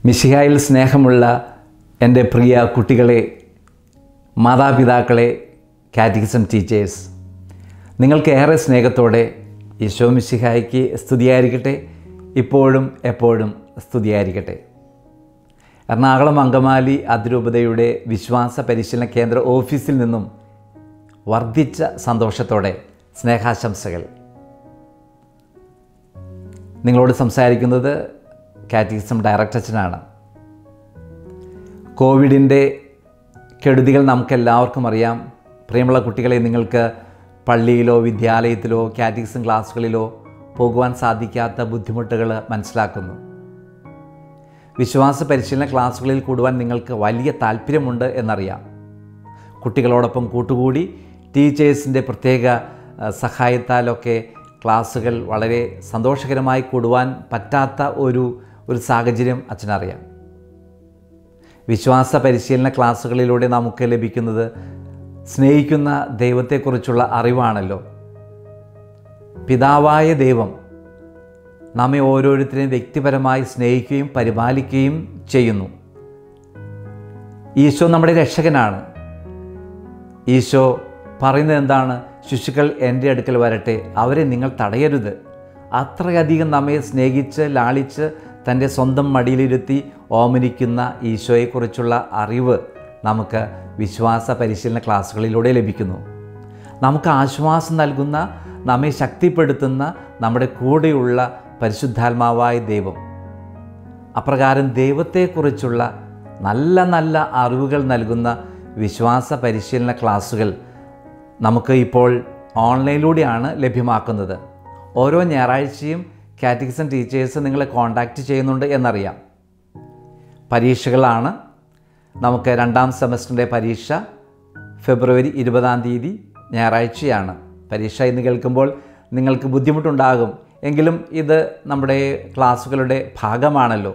മിശിഹായിൽ സ്നേഹമുള്ള എൻ്റെ പ്രിയ കുട്ടികളെ, മാതാപിതാക്കളെ, കാറ്റഗിസം ടീച്ചേഴ്സ്, നിങ്ങൾക്ക് ഏറെ സ്നേഹത്തോടെ ഈശോ മിശിഹായ്ക്ക് സ്തുതിയായിരിക്കട്ടെ, ഇപ്പോഴും എപ്പോഴും സ്തുതിയായിരിക്കട്ടെ. എറണാകുളം അങ്കമാലി അതിരൂപതയുടെ വിശ്വാസ പരിശീലന കേന്ദ്ര ഓഫീസിൽ നിന്നും വർദ്ധിച്ച സന്തോഷത്തോടെ സ്നേഹാശംസകൾ. നിങ്ങളോട് സംസാരിക്കുന്നത് കാറ്റഗിസം ഡയറക്ടർ അച്ഛനാണ്. കോവിഡിൻ്റെ കെടുതികൾ നമുക്കെല്ലാവർക്കും അറിയാം. പ്രിയമുള്ള കുട്ടികളെ, നിങ്ങൾക്ക് പള്ളിയിലോ വിദ്യാലയത്തിലോ കാറ്റഗിസം ക്ലാസ്സുകളിലോ പോകുവാൻ സാധിക്കാത്ത ബുദ്ധിമുട്ടുകൾ മനസ്സിലാക്കുന്നു. വിശ്വാസ പരിശീലന ക്ലാസ്സുകളിൽ കൂടുവാൻ നിങ്ങൾക്ക് വലിയ താല്പര്യമുണ്ട് എന്നറിയാം. കുട്ടികളോടൊപ്പം കൂട്ടുകൂടി ടീച്ചേഴ്സിൻ്റെ പ്രത്യേക സഹായത്താലൊക്കെ ക്ലാസ്സുകൾ വളരെ സന്തോഷകരമായി കൂടുവാൻ പറ്റാത്ത ഒരു സാഹചര്യം അച്ഛനറിയാം. വിശ്വാസ പരിശീലന ക്ലാസ്സുകളിലൂടെ നമുക്ക് ലഭിക്കുന്നത് സ്നേഹിക്കുന്ന ദൈവത്തെക്കുറിച്ചുള്ള അറിവാണല്ലോ. പിതാവായ ദൈവം നമ്മെ ഓരോരുത്തരെയും വ്യക്തിപരമായി സ്നേഹിക്കുകയും പരിപാലിക്കുകയും ചെയ്യുന്നു. ഈശോ നമ്മുടെ രക്ഷകനാണ്. ഈശോ പറയുന്നത് എന്താണ്? ശിശുക്കൾ എൻ്റെ അടുക്കൽ വരട്ടെ, അവരെ നിങ്ങൾ തടയരുത്. അത്രയധികം നമ്മെ സ്നേഹിച്ച് ലാളിച്ച് തൻ്റെ സ്വന്തം മടിയിലിരുത്തി ഓമനിക്കുന്ന ഈശോയെക്കുറിച്ചുള്ള അറിവ് നമുക്ക് വിശ്വാസ പരിശീലന ക്ലാസ്സുകളിലൂടെ ലഭിക്കുന്നു. നമുക്ക് ആശ്വാസം നൽകുന്ന, നമ്മെ ശക്തിപ്പെടുത്തുന്ന നമ്മുടെ കൂടെയുള്ള പരിശുദ്ധാത്മാവായ ദൈവം, അപ്രകാരം ദൈവത്തെക്കുറിച്ചുള്ള നല്ല നല്ല അറിവുകൾ നൽകുന്ന വിശ്വാസ പരിശീലന ക്ലാസ്സുകൾ നമുക്ക് ഇപ്പോൾ ഓൺലൈനിലൂടെയാണ് ലഭ്യമാക്കുന്നത്. ഓരോ ഞായറാഴ്ചയും കാറ്റഗിസം ടീച്ചേഴ്സ് നിങ്ങളെ കോൺടാക്റ്റ് ചെയ്യുന്നുണ്ട് എന്നറിയാം. പരീക്ഷകളാണ്. നമുക്ക് 2ാം സെമസ്റ്ററിൻ്റെ പരീക്ഷ ഫെബ്രുവരി 20 ഞായറാഴ്ചയാണ്. പരീക്ഷ എന്ന് കേൾക്കുമ്പോൾ നിങ്ങൾക്ക് ബുദ്ധിമുട്ടുണ്ടാകും. എങ്കിലും ഇത് നമ്മുടെ ക്ലാസ്സുകളുടെ ഭാഗമാണല്ലോ.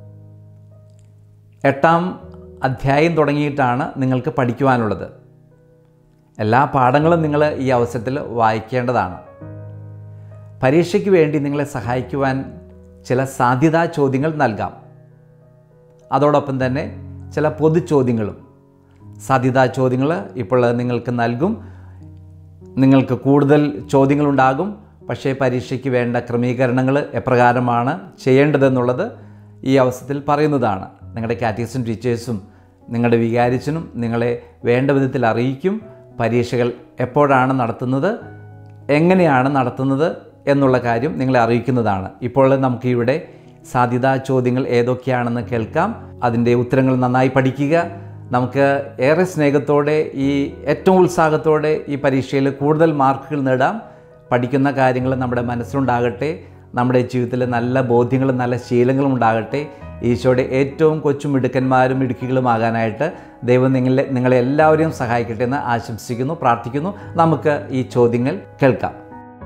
8ാം അധ്യായം തുടങ്ങിയിട്ടാണ് നിങ്ങൾക്ക് പഠിക്കുവാനുള്ളത്. എല്ലാ പാഠങ്ങളും നിങ്ങൾ ഈ അവസരത്തിൽ വായിക്കേണ്ടതാണ്. പരീക്ഷയ്ക്ക് വേണ്ടി നിങ്ങളെ സഹായിക്കുവാൻ ചില സാധ്യതാ ചോദ്യങ്ങൾ നൽകാം. അതോടൊപ്പം തന്നെ ചില പൊതു ചോദ്യങ്ങളും. സാധ്യതാ ചോദ്യങ്ങൾ ഇപ്പോൾ നിങ്ങൾക്ക് നൽകും. നിങ്ങൾക്ക് കൂടുതൽ ചോദ്യങ്ങളുണ്ടാകും. പക്ഷേ പരീക്ഷയ്ക്ക് വേണ്ട ക്രമീകരണങ്ങൾ എപ്രകാരമാണ് ചെയ്യേണ്ടതെന്നുള്ളത് ഈ അവസരത്തിൽ പറയുന്നതാണ്. നിങ്ങളുടെ കാറ്റഗിസം ടീച്ചേഴ്സും നിങ്ങളുടെ വികാരിച്ചനും നിങ്ങളെ വേണ്ട വിധത്തിൽ അറിയിക്കും. പരീക്ഷകൾ എപ്പോഴാണ് നടത്തുന്നത്, എങ്ങനെയാണ് നടത്തുന്നത് എന്നുള്ള കാര്യം നിങ്ങളെ അറിയിക്കുന്നതാണ്. ഇപ്പോൾ നമുക്കിവിടെ സാധ്യതാ ചോദ്യങ്ങൾ ഏതൊക്കെയാണെന്ന് കേൾക്കാം. അതിൻ്റെ ഉത്തരങ്ങൾ നന്നായി പഠിക്കുക. നമുക്ക് ഏറെ സ്നേഹത്തോടെ, ഏറ്റവും ഉത്സാഹത്തോടെ ഈ പരീക്ഷയിൽ കൂടുതൽ മാർക്കുകൾ നേടാം. പഠിക്കുന്ന കാര്യങ്ങൾ നമ്മുടെ മനസ്സിലുണ്ടാകട്ടെ. നമ്മുടെ ജീവിതത്തിൽ നല്ല ബോധ്യങ്ങളും നല്ല ശീലങ്ങളും ഉണ്ടാകട്ടെ. ഈശോയുടെ ഏറ്റവും കൊച്ചുമിടുക്കന്മാരും മിടുക്കികളുമാകാനായിട്ട് ദൈവം നിങ്ങളെ എല്ലാവരെയും സഹായിക്കട്ടെ എന്ന് ആശംസിക്കുന്നു, പ്രാർത്ഥിക്കുന്നു. നമുക്ക് ഈ ചോദ്യങ്ങൾ കേൾക്കാം.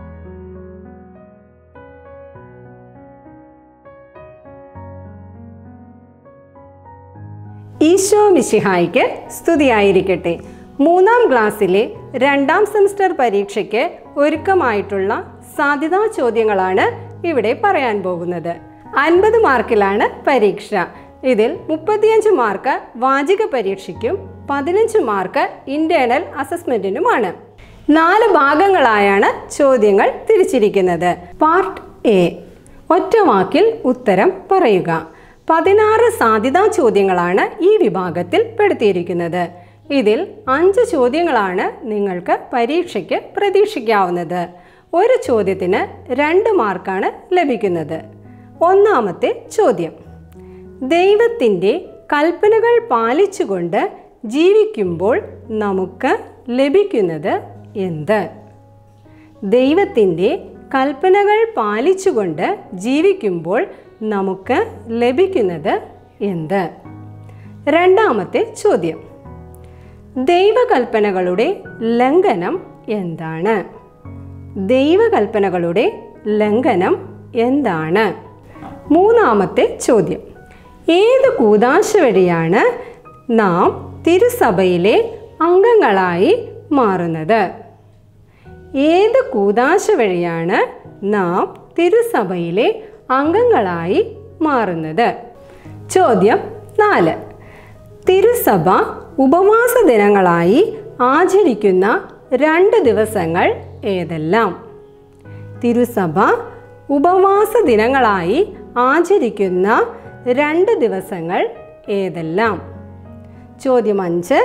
ഈശോ മിശിഹായ്ക്ക് സ്തുതിയായിരിക്കട്ടെ. 3ാം ക്ലാസ്സിലെ 2ാം സെമസ്റ്റർ പരീക്ഷയ്ക്ക് ഒരുക്കമായിട്ടുള്ള സാധ്യതാ ചോദ്യങ്ങളാണ് ഇവിടെ പറയാൻ പോകുന്നത്. 50 മാർക്കിലാണ് പരീക്ഷ. ഇതിൽ 35 മാർക്ക് വാചിക പരീക്ഷയ്ക്കും 15 മാർക്ക് ഇന്റേണൽ അസസ്മെന്റിനുമാണ്. 4 ഭാഗങ്ങളായാണ് ചോദ്യങ്ങൾ തിരിച്ചിരിക്കുന്നത്. പാർട്ട് എ, ഒറ്റ വാക്കിൽ ഉത്തരം പറയുക. 16 സാധ്യതാ ചോദ്യങ്ങളാണ് ഈ വിഭാഗത്തിൽ പെടുത്തിയിരിക്കുന്നത്. ഇതിൽ 5 ചോദ്യങ്ങളാണ് നിങ്ങൾക്ക് പരീക്ഷയ്ക്ക് പ്രതീക്ഷിക്കാവുന്നത്. ഒരു ചോദ്യത്തിന് 2 മാർക്കാണ് ലഭിക്കുന്നത്. 1ാമത്തെ ചോദ്യം: ദൈവത്തിൻ്റെ കൽപ്പനകൾ പാലിച്ചുകൊണ്ട് ജീവിക്കുമ്പോൾ നമുക്ക് ലഭിക്കുന്നത് എന്ത്? ദൈവത്തിൻ്റെ കൽപ്പനകൾ പാലിച്ചുകൊണ്ട് ജീവിക്കുമ്പോൾ നമുക്ക് ലഭിക്കുന്നത് എന്ത്? 2ാമത്തെ ചോദ്യം: ദൈവകൽപ്പനകളുടെ ലംഘനം എന്താണ്? ദൈവകൽപ്പനകളുടെ ലംഘനം എന്താണ്? 3ാമത്തെ ചോദ്യം: ഏത് കൂദാശ വഴിയാണ് നാം തിരുസഭയിലെ അംഗങ്ങളായി മാറുന്നത്? ഏത് കൂദാശ വഴിയാണ് നാം തിരുസഭയിലെ അംഗങ്ങളായി മാറുന്നത്? ചോദ്യം 4. തിരുസഭ ഉപവാസ ദിനങ്ങളായി ആചരിക്കുന്ന 2 ദിവസങ്ങൾ ഏതെല്ലാം? തിരുസഭ ഉപവാസ ദിനങ്ങളായി ആചരിക്കുന്ന 2 ദിവസങ്ങൾ ഏതെല്ലാം? ചോദ്യം 5.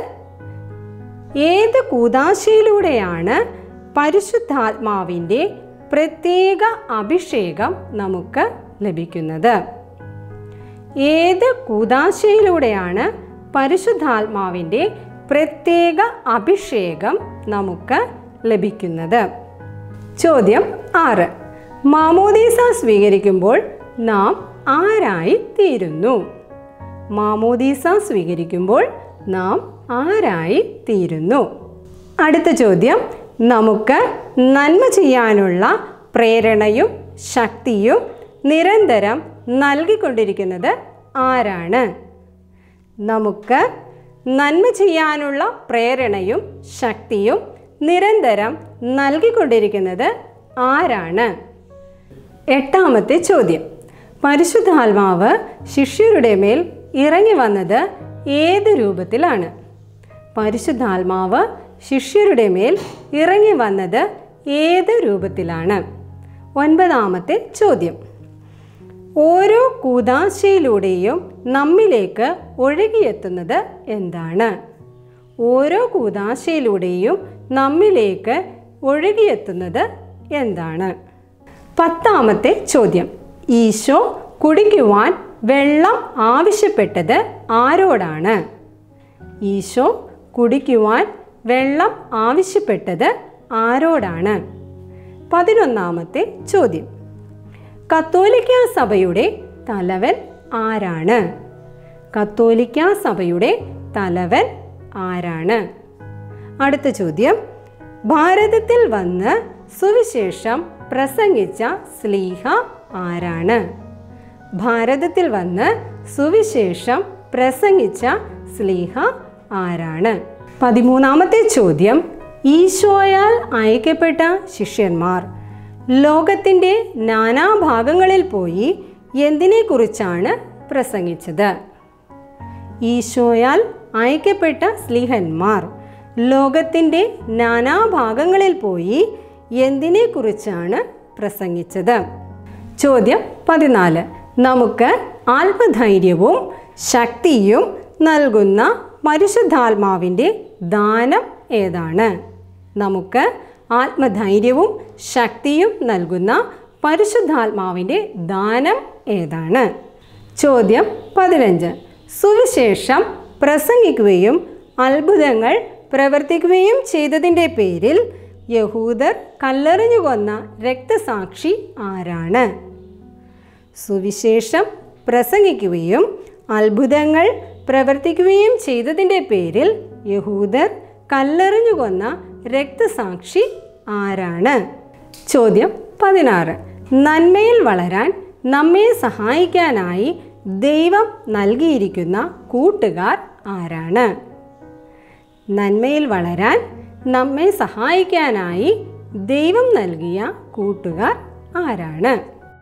ഏത് കൂദാശയിലൂടെയാണ് പരിശുദ്ധാത്മാവിൻ്റെ പ്രത്യേക അഭിഷേകം നമുക്ക് ലഭിക്കുന്നത്? ഏത് കൂദാശയിലൂടെയാണ് പരിശുദ്ധാത്മാവിൻ്റെ പ്രത്യേക അഭിഷേകം നമുക്ക് ലഭിക്കുന്നത്? ചോദ്യം 6. മാമോദീസ സ്വീകരിക്കുമ്പോൾ നാം ആരായി തീരുന്നു? മാമോദീസ സ്വീകരിക്കുമ്പോൾ നാം ആരായി തീരുന്നു? അടുത്ത ചോദ്യം, നമുക്ക് നന്മ ചെയ്യാനുള്ള പ്രേരണയും ശക്തിയും നിരന്തരം നൽകിക്കൊണ്ടിരിക്കുന്നത് ആരാണ്? നമുക്ക് നന്മ ചെയ്യാനുള്ള പ്രേരണയും ശക്തിയും നിരന്തരം നൽകിക്കൊണ്ടിരിക്കുന്നത് ആരാണ്? 8ാമത്തെ ചോദ്യം, പരിശുദ്ധാത്മാവ് ശിഷ്യരുടെ മേൽ ഇറങ്ങി വന്നത് ഏത് രൂപത്തിലാണ്? പരിശുദ്ധാത്മാവ് ശിഷ്യരുടെ മേൽ ഇറങ്ങി വന്നത് ഏത് രൂപത്തിലാണ്? 9ാമത്തെ ചോദ്യം, ഓരോ കൂദാശയിലൂടെയും നമ്മിലേക്ക് ഒഴുകിയെത്തുന്നത് എന്താണ്? ഓരോ കൂദാശയിലൂടെയും നമ്മിലേക്ക് ഒഴുകിയെത്തുന്നത് എന്താണ്? 10ാമത്തെ ചോദ്യം, ഈശോ കുടിക്കുവാൻ വെള്ളം ആവശ്യപ്പെട്ടത് ആരോടാണ്? ഈശോ കുടിക്കുവാൻ വെള്ളം ആവശ്യപ്പെട്ടത് ആരോടാണ്? 11ാമത്തെ ചോദ്യം, കത്തോലിക്ക സഭയുടെ തലവൻ ആരാണ്? കത്തോലിക്ക സഭയുടെ തലവൻ ആരാണ്? അടുത്ത ചോദ്യം, ഭാരതത്തിൽ വന്ന് സുവിശേഷം പ്രസംഗിച്ച ശ്ലീഹ ആരാണ്? ഭാരതത്തിൽ വന്ന് സുവിശേഷം പ്രസംഗിച്ച ശ്ലീഹ ആരാണ്? 13ാമത്തെ ചോദ്യം, ഈശോയാൽ അയക്കപ്പെട്ട ശിഷ്യന്മാർ ലോകത്തിൻ്റെ നാനാഭാഗങ്ങളിൽ പോയി എന്തിനെക്കുറിച്ചാണ് പ്രസംഗിച്ചത്? ഈശോയാൽ അയക്കപ്പെട്ട സ്ലീഹന്മാർ ലോകത്തിൻ്റെ നാനാഭാഗങ്ങളിൽ പോയി എന്തിനെക്കുറിച്ചാണ് പ്രസംഗിച്ചത്? ചോദ്യം 14, നമുക്ക് ആത്മധൈര്യവും ശക്തിയും നൽകുന്ന പരിശുദ്ധാത്മാവിൻ്റെ ദാനം ഏതാണ്? നമുക്ക് ആത്മധൈര്യവും ശക്തിയും നൽകുന്ന പരിശുദ്ധാത്മാവിൻ്റെ ദാനം ഏതാണ്? ചോദ്യം 15, സുവിശേഷം പ്രസംഗിക്കുകയും അത്ഭുതങ്ങൾ പ്രവർത്തിക്കുകയും ചെയ്തതിൻ്റെ പേരിൽ യഹൂദർ കല്ലെറിഞ്ഞു കൊന്ന രക്തസാക്ഷി ആരാണ്? സുവിശേഷം പ്രസംഗിക്കുകയും അത്ഭുതങ്ങൾ പ്രവർത്തിക്കുകയും ചെയ്തതിൻ്റെ പേരിൽ യഹൂദർ കല്ലെറിഞ്ഞു കൊന്ന രക്തസാക്ഷി ആരാണ്? ചോദ്യം 16, നന്മയിൽ വളരാൻ നമ്മെ സഹായിക്കാനായി ദൈവം നൽകിയിരിക്കുന്ന കൂട്ടുകാർ ആരാണ്? നന്മയിൽ വളരാൻ നമ്മെ സഹായിക്കാനായി ദൈവം നൽകിയ കൂട്ടുകാർ ആരാണ്?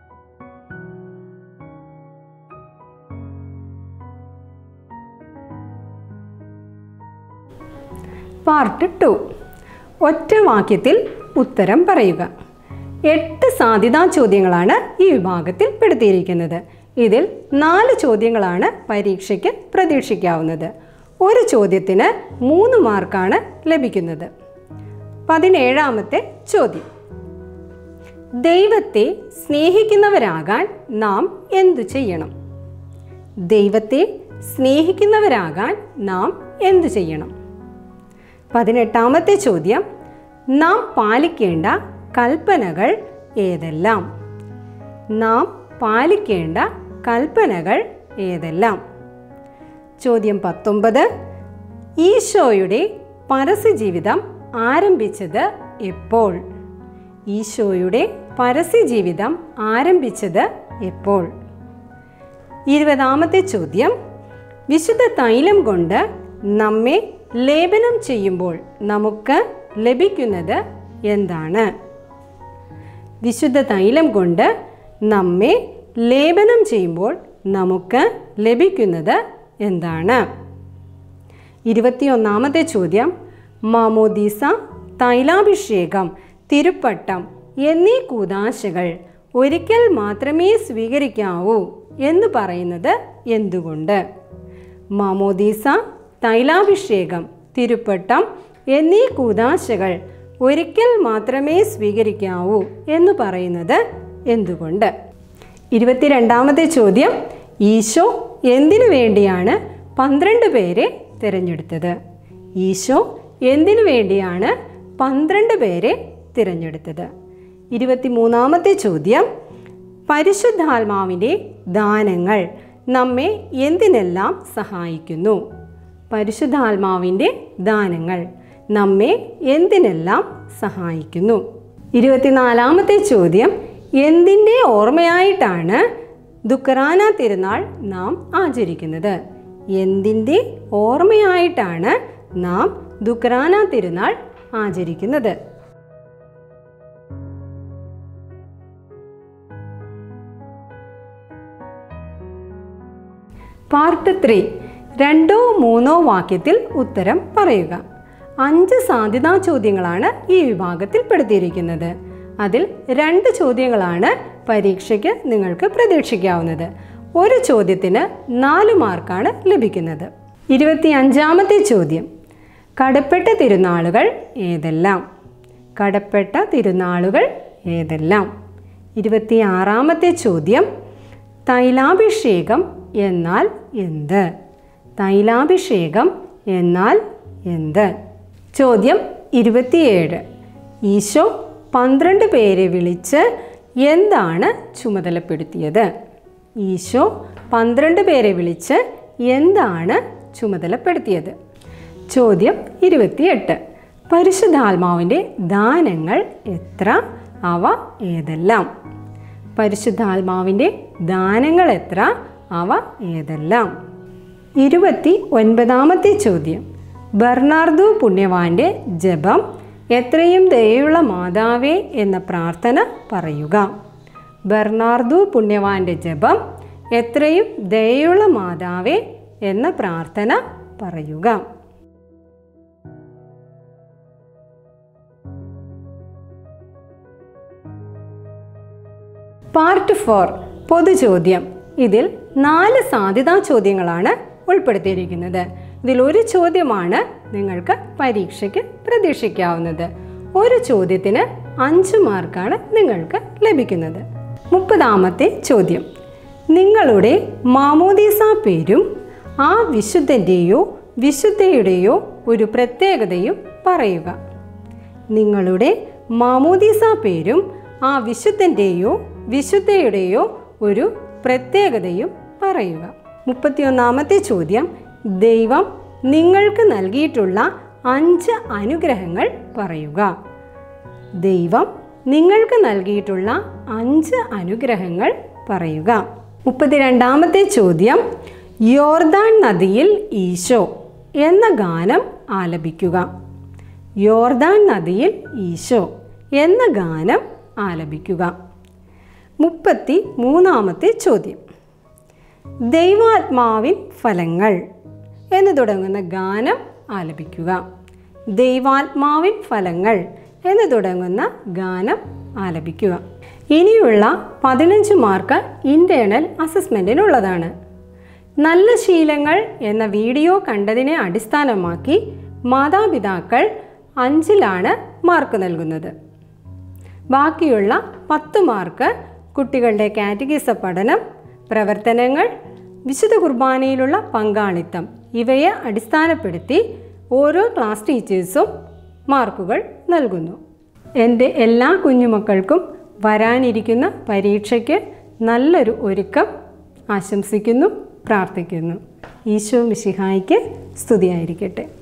പാർട്ട് 2, ഒറ്റ വാക്യത്തിൽ ഉത്തരം പറയുക. 8 സാധ്യതാ ചോദ്യങ്ങളാണ് ഈ വിഭാഗത്തിൽ പെടുത്തിയിരിക്കുന്നത്. ഇതിൽ 4 ചോദ്യങ്ങളാണ് പരീക്ഷയ്ക്ക് പ്രതീക്ഷിക്കാവുന്നത്. ഒരു ചോദ്യത്തിന് 3 മാർക്കാണ് ലഭിക്കുന്നത്. 17ാമത്തെ ചോദ്യം, ദൈവത്തെ സ്നേഹിക്കുന്നവരാകാൻ നാം എന്തു ചെയ്യണം? ദൈവത്തെ സ്നേഹിക്കുന്നവരാകാൻ നാം എന്തു ചെയ്യണം? 18ാമത്തെ ചോദ്യം, നാം പാലിക്കേണ്ട കൽപ്പനകൾ ഏതെല്ലാം? നാം പാലിക്കേണ്ട കൽപ്പനകൾ ഏതെല്ലാം? ചോദ്യം 19, ഈശോയുടെ പരസ്യജീവിതം ആരംഭിച്ചത് എപ്പോൾ? ഈശോയുടെ പരസ്യജീവിതം ആരംഭിച്ചത് എപ്പോൾ? 20ാമത്തെ ചോദ്യം, വിശുദ്ധ തൈലം കൊണ്ട് നമ്മെ ലേപനം ചെയ്യുമ്പോൾ നമുക്ക് ലഭിക്കുന്നത് എന്താണ്? വിശുദ്ധ തൈലം കൊണ്ട് നമ്മെ ലേപനം ചെയ്യുമ്പോൾ നമുക്ക് ലഭിക്കുന്നത് എന്താണ്? 21-ാമത്തെ ചോദ്യം, മാമോദീസ, തൈലാഭിഷേകം, തിരുപ്പട്ടം എന്നീ കൂദാശകൾ ഒരിക്കൽ മാത്രമേ സ്വീകരിക്കാവൂ എന്ന് പറയുന്നത് എന്തുകൊണ്ട്? മാമോദീസ, തൈലാഭിഷേകം, തിരുപ്പട്ടം എന്നീ കൂദാശകൾ ഒരിക്കൽ മാത്രമേ സ്വീകരിക്കാവൂ എന്ന് പറയുന്നത് എന്തുകൊണ്ട്? 22-ാമത്തെ ചോദ്യം, ഈശോ എന്തിനു വേണ്ടിയാണ് 12 പേരെ തിരഞ്ഞെടുത്തത്? ഈശോ എന്തിനു വേണ്ടിയാണ് 12 പേരെ തിരഞ്ഞെടുത്തത്? 23-ാമത്തെ ചോദ്യം, പരിശുദ്ധാത്മാവിൻ്റെ ദാനങ്ങൾ നമ്മെ എന്തിനെല്ലാം സഹായിക്കുന്നു? പരിശുദ്ധാത്മാവിൻ്റെ ദാനങ്ങൾ നമ്മെ എന്തിനെല്ലാം സഹായിക്കുന്നു? 24-ാമത്തെ ചോദ്യം, എന്തിൻ്റെ ഓർമ്മയായിട്ടാണ് ദുഃഖറാന തിരുനാൾ നാം ആചരിക്കുന്നത്? എന്തിൻ്റെ ഓർമ്മയായിട്ടാണ് നാം ദുഃഖറാന തിരുനാൾ ആചരിക്കുന്നത്? പാർട്ട് 3, 2-3 വാക്യത്തിൽ ഉത്തരം പറയുക. 5 സാധ്യതാ ചോദ്യങ്ങളാണ് ഈ വിഭാഗത്തിൽ പെടുത്തിയിരിക്കുന്നത്. അതിൽ 2 ചോദ്യങ്ങളാണ് പരീക്ഷയ്ക്ക് നിങ്ങൾക്ക് പ്രതീക്ഷിക്കാവുന്നത്. ഒരു ചോദ്യത്തിന് 4 മാർക്കാണ് ലഭിക്കുന്നത്. 25-ാമത്തെ ചോദ്യം, കടപ്പെട്ട തിരുനാളുകൾ ഏതെല്ലാം? കടപ്പെട്ട തിരുനാളുകൾ ഏതെല്ലാം? 26-ാമത്തെ ചോദ്യം, തൈലാഭിഷേകം എന്നാൽ എന്ത്? തൈലാഭിഷേകം എന്നാൽ എന്ത്? ചോദ്യം 27, ഈശോ 12 പേരെ വിളിച്ച് എന്താണ് ചുമതലപ്പെടുത്തിയത്? ഈശോ 12 പേരെ വിളിച്ച് എന്താണ് ചുമതലപ്പെടുത്തിയത്? ചോദ്യം 28, പരിശുദ്ധാത്മാവിൻ്റെ ദാനങ്ങൾ എത്ര? അവ ഏതെല്ലാം? പരിശുദ്ധാത്മാവിൻ്റെ ദാനങ്ങൾ എത്ര? അവ ഏതെല്ലാം? 29-ാമത്തെ ചോദ്യം, ബെർണാർദോ പുണ്യവാൻ്റെ ജപം എത്രയും ദയയുള്ള മാതാവേ എന്ന പ്രാർത്ഥന പറയുക. ബെർണാർദോ പുണ്യവാൻ്റെ ജപം എത്രയും ദയയുള്ള മാതാവേ എന്ന പ്രാർത്ഥന പറയുക. പാർട്ട് 4, പൊതുചോദ്യം. ഇതിൽ 4 സാധ്യതാ ചോദ്യങ്ങളാണ് ഉൾപ്പെടുത്തിയിരിക്കുന്നത്. ഇതിൽ ഒരു ചോദ്യമാണ് നിങ്ങൾക്ക് പരീക്ഷയ്ക്ക് പ്രതീക്ഷിക്കാവുന്നത്. ഒരു ചോദ്യത്തിന് 5 മാർക്കാണ് നിങ്ങൾക്ക് ലഭിക്കുന്നത്. 30-ാമത്തെ ചോദ്യം, നിങ്ങളുടെ മാമോദീസ പേരും ആ വിശുദ്ധൻ്റെയോ വിശുദ്ധയുടെയോ ഒരു പ്രത്യേകതയും പറയുക. നിങ്ങളുടെ മാമോദീസ പേരും ആ വിശുദ്ധൻ്റെയോ വിശുദ്ധയുടെയോ ഒരു പ്രത്യേകതയും പറയുക. 31-ാമത്തെ ചോദ്യം, ദൈവം നിങ്ങൾക്ക് നൽകിയിട്ടുള്ള 5 അനുഗ്രഹങ്ങൾ പറയുക. ദൈവം നിങ്ങൾക്ക് നൽകിയിട്ടുള്ള 5 അനുഗ്രഹങ്ങൾ പറയുക. 32-ാമത്തെ ചോദ്യം, യോർദാൻ നദിയിൽ ഈശോ എന്ന ഗാനം ആലപിക്കുക. യോർദാൻ നദിയിൽ ഈശോ എന്ന ഗാനം ആലപിക്കുക. 33-ാമത്തെ ചോദ്യം, ദൈവാത്മാവിൻ ഫലങ്ങൾ എന്ന് തുടങ്ങുന്ന ഗാനം ആലപിക്കുക. ദൈവാത്മാവിൻ ഫലങ്ങൾ എന്ന് തുടങ്ങുന്ന ഗാനം ആലപിക്കുക. ഇനിയുള്ള 15 മാർക്ക് ഇൻറ്റേർണൽ അസസ്മെൻറ്റിനുള്ളതാണ്. നല്ല ശീലങ്ങൾ എന്ന വീഡിയോ കണ്ടതിനെ അടിസ്ഥാനമാക്കി മാതാപിതാക്കൾ 5-ലാണ് മാർക്ക് നൽകുന്നത്. ബാക്കിയുള്ള 10 മാർക്ക് കുട്ടികളുടെ കാറ്റഗിസ പഠനം, പ്രവർത്തനങ്ങൾ, വിശുദ്ധ കുർബാനയിലുള്ള പങ്കാളിത്തം ഇവയെ അടിസ്ഥാനപ്പെടുത്തി ഓരോ ക്ലാസ് ടീച്ചേഴ്സും മാർക്കുകൾ നൽകുന്നു. എൻ്റെ എല്ലാ കുഞ്ഞുമക്കൾക്കും വരാനിരിക്കുന്ന പരീക്ഷയ്ക്ക് നല്ലൊരു ഒരുക്കം ആശംസിക്കുന്നു, പ്രാർത്ഥിക്കുന്നു. ഈശോ മിശിഹായ്ക്ക് സ്തുതിയായിരിക്കട്ടെ.